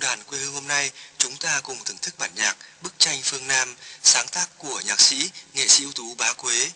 bản quê hương hôm nay, chúng ta cùng thưởng thức bản nhạc Bức tranh phương Nam, sáng tác của nhạc sĩ, nghệ sĩ ưu tú Bá Quế.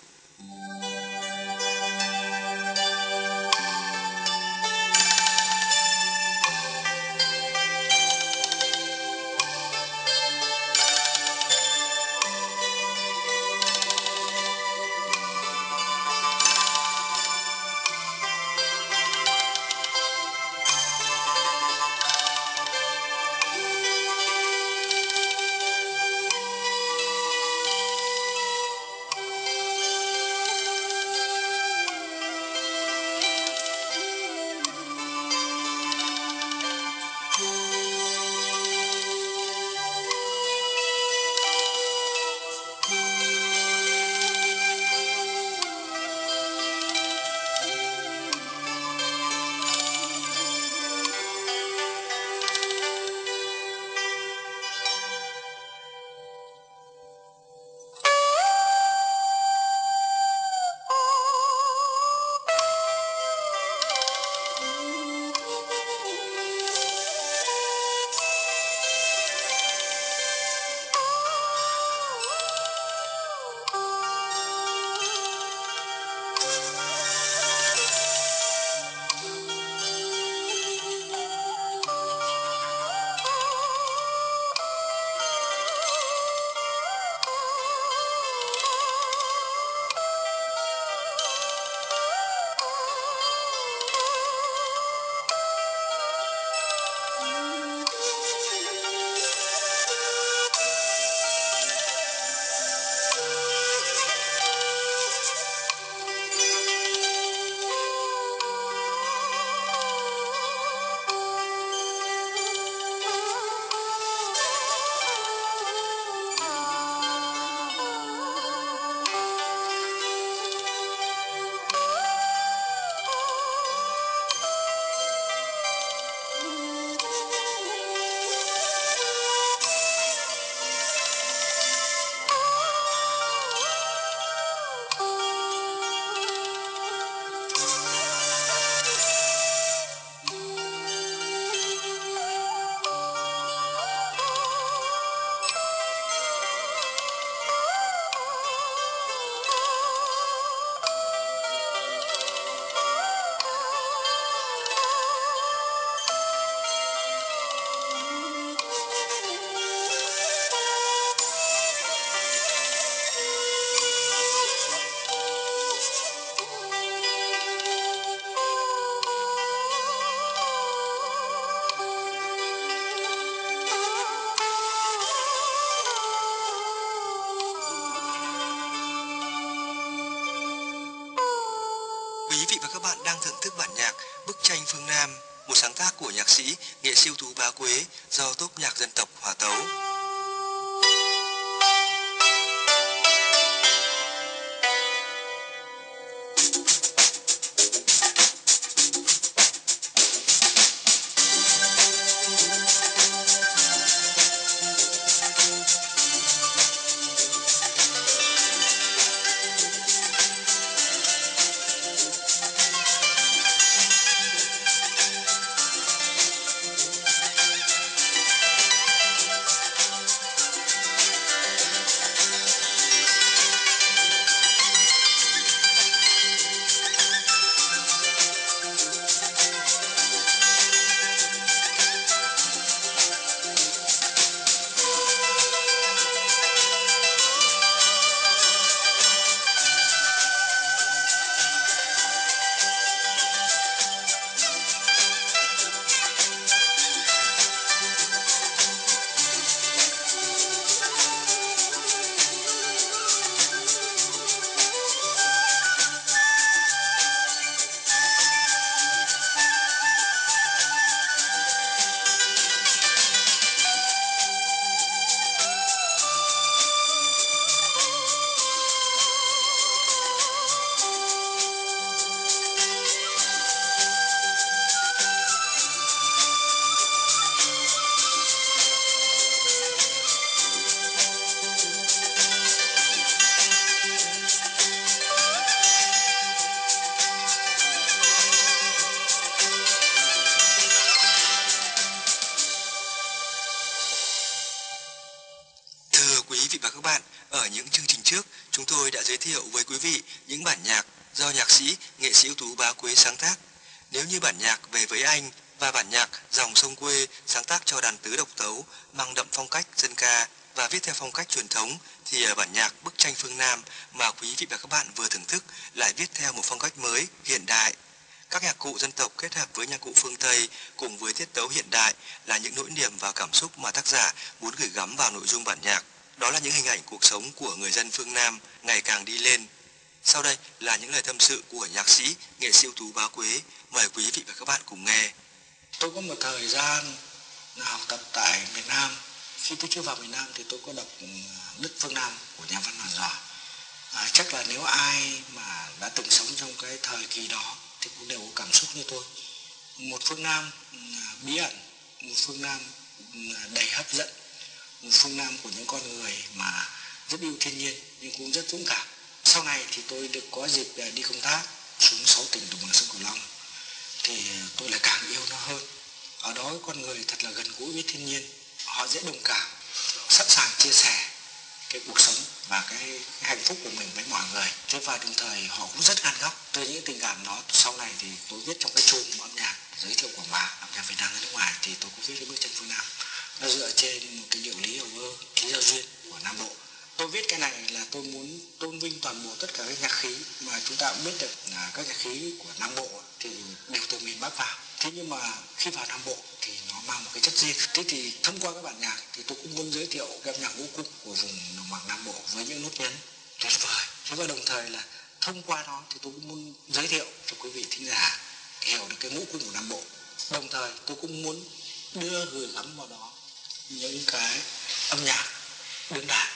Quý vị và các bạn đang thưởng thức bản nhạc Bức tranh phương Nam, một sáng tác của nhạc sĩ, nghệ sĩ ưu tú Bá Quế do tốp nhạc dân tộc Hòa Tấu. trước, chúng tôi đã giới thiệu với quý vị những bản nhạc do nhạc sĩ, nghệ sĩ ưu tú Bá Quế sáng tác. Nếu như bản nhạc Về với anh và bản nhạc Dòng sông quê sáng tác cho đàn tứ độc tấu mang đậm phong cách dân ca và viết theo phong cách truyền thống, thì ở bản nhạc Bức tranh phương Nam mà quý vị và các bạn vừa thưởng thức lại viết theo một phong cách mới, hiện đại. Các nhạc cụ dân tộc kết hợp với nhạc cụ phương Tây cùng với tiết tấu hiện đại là những nỗi niềm và cảm xúc mà tác giả muốn gửi gắm vào nội dung bản nhạc. Đó là những hình ảnh cuộc sống của người dân phương Nam ngày càng đi lên. Sau đây là những lời tâm sự của nhạc sĩ, nghệ sĩ ưu tú Bá Quế. Mời quý vị và các bạn cùng nghe. Tôi có một thời gian học tập tại miền Nam. Khi tôi chưa vào miền Nam thì tôi có đọc Nước Phương Nam của nhà văn Hoàn Giỏi. Chắc là nếu ai mà đã từng sống trong cái thời kỳ đó thì cũng đều có cảm xúc như tôi. Một phương Nam bí ẩn, một phương Nam đầy hấp dẫn, một phương Nam của những con người mà rất yêu thiên nhiên nhưng cũng rất dũng cảm. Sau này thì tôi được có dịp đi công tác xuống 6 tỉnh đồng bằng sông Cửu Long thì tôi lại càng yêu nó hơn. Ở đó con người thật là gần gũi với thiên nhiên, họ dễ đồng cảm, sẵn sàng chia sẻ cái cuộc sống và cái hạnh phúc của mình với mọi người. Thế và đồng thời họ cũng rất gan góc. Từ những tình cảm đó sau này thì tôi viết trong cái chùm âm nhạc giới thiệu quảng bá âm nhạc Việt Nam ra nước ngoài thì tôi cũng viết cái Bức tranh phương Nam. Nó dựa trên một cái điệu lý ở vơ ký giao duyên của Nam Bộ. Tôi viết cái này là tôi muốn tôn vinh toàn bộ tất cả các nhạc khí mà chúng ta cũng biết được là các nhạc khí của Nam Bộ thì đều từ miền Bắc vào. Thế nhưng mà khi vào Nam Bộ thì nó mang một cái chất riêng. Thế thì thông qua các bản nhạc thì tôi cũng muốn giới thiệu cái âm nhạc ngũ cung của vùng đồng bằng Nam Bộ với những nốt nhấn tuyệt vời. Thế và đồng thời là thông qua đó thì tôi cũng muốn giới thiệu cho quý vị thính giả hiểu được cái ngũ cung của Nam Bộ. Đồng thời tôi cũng muốn gửi gắm vào đó những cái âm nhạc đương đại.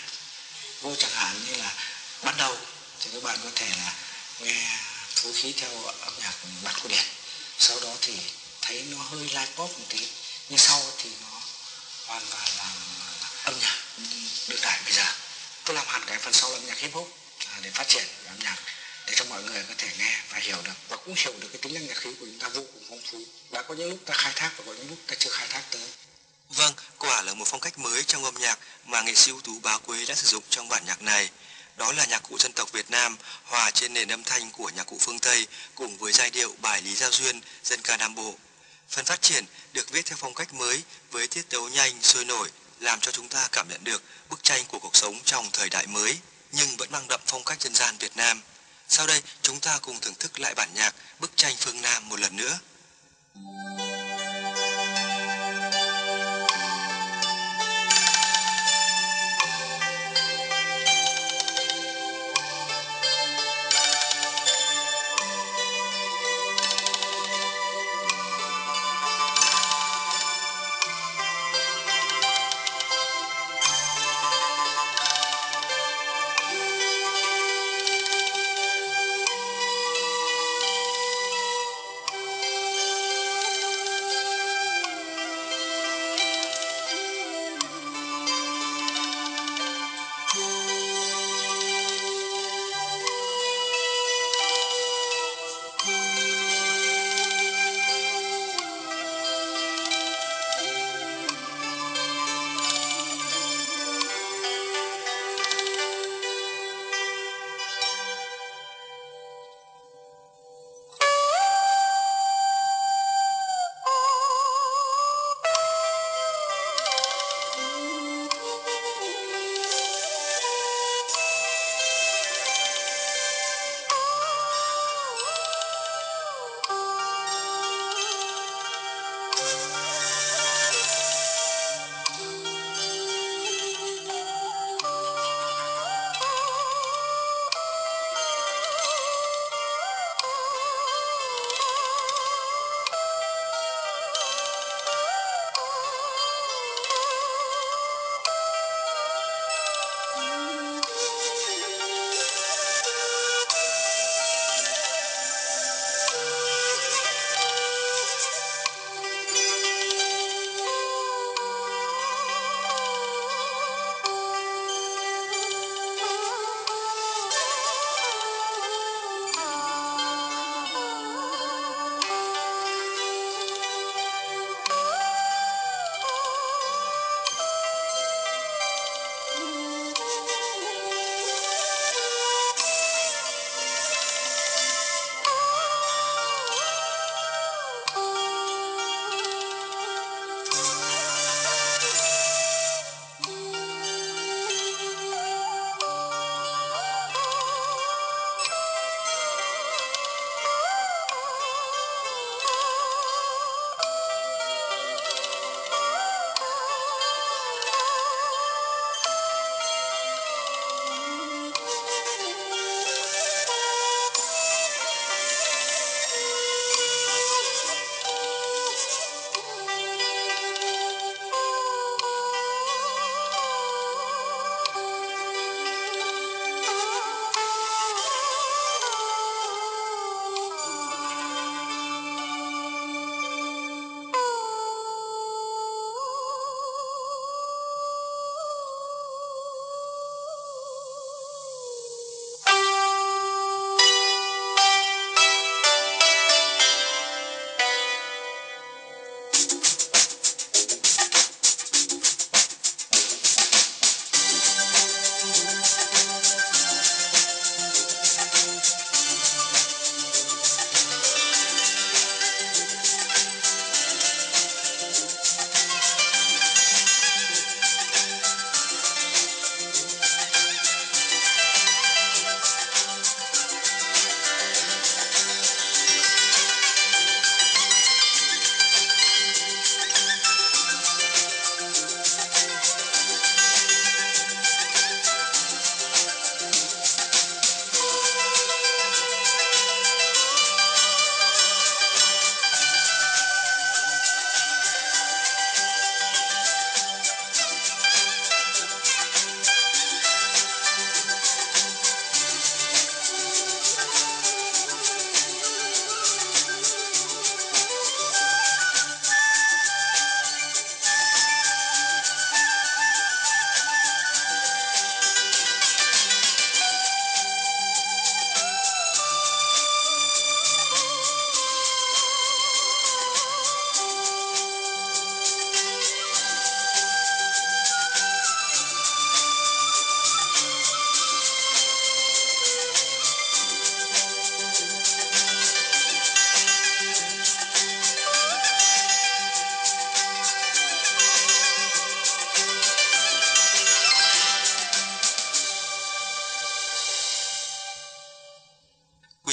Vô chẳng hạn như là ban đầu thì các bạn có thể là nghe phối khí theo âm nhạc bản cổ điển, sau đó thì thấy nó hơi live pop một tí, nhưng sau thì nó hoàn toàn là âm nhạc đương đại. Bây giờ tôi làm hẳn cái phần sau là âm nhạc hip hop để phát triển âm nhạc để cho mọi người có thể nghe và hiểu được, và cũng hiểu được cái tính năng nhạc khí của chúng ta vô cùng phong phú. Đã có những lúc ta khai thác và có những lúc ta chưa khai thác tới. Vâng, quả là một phong cách mới trong âm nhạc mà nghệ sĩ ưu tú Bá Quế đã sử dụng trong bản nhạc này. Đó là nhạc cụ dân tộc Việt Nam hòa trên nền âm thanh của nhạc cụ phương Tây cùng với giai điệu bài lý giao duyên dân ca Nam Bộ. Phần phát triển được viết theo phong cách mới với tiết tấu nhanh, sôi nổi, làm cho chúng ta cảm nhận được bức tranh của cuộc sống trong thời đại mới nhưng vẫn mang đậm phong cách dân gian Việt Nam. Sau đây chúng ta cùng thưởng thức lại bản nhạc Bức tranh phương Nam một lần nữa.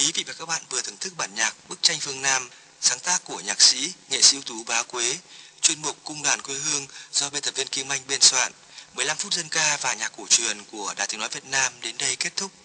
quý vị và các bạn vừa thưởng thức bản nhạc Bức tranh phương Nam, sáng tác của nhạc sĩ, nghệ sĩ ưu tú Bá Quế, chuyên mục Cung đàn quê hương do biên tập viên Kim Anh biên soạn. 15 phút dân ca và nhạc cổ truyền của Đài Tiếng nói Việt Nam đến đây kết thúc.